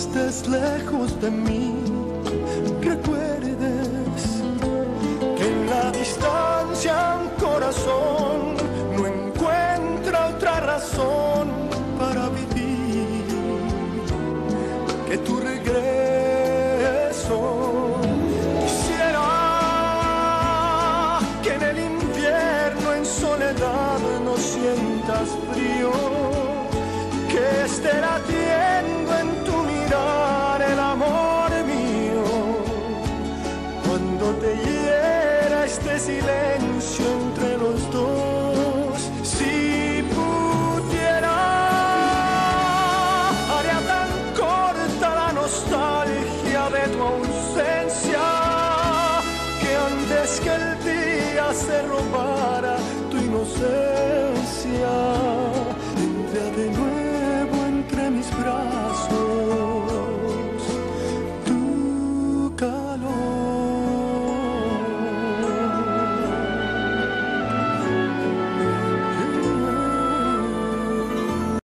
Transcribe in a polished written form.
estés lejos de mí, recuerdes que en la distancia un corazón no encuentra otra razón para vivir que tu regreso. Quisiera que en el invierno en soledad no sientas frío, que esté latiendo en tu mirar el amor mío, cuando te hiera este silencio entre los dos. Si pudiera, haría tan corta la nostalgia de tu ausencia, que antes que el día se robara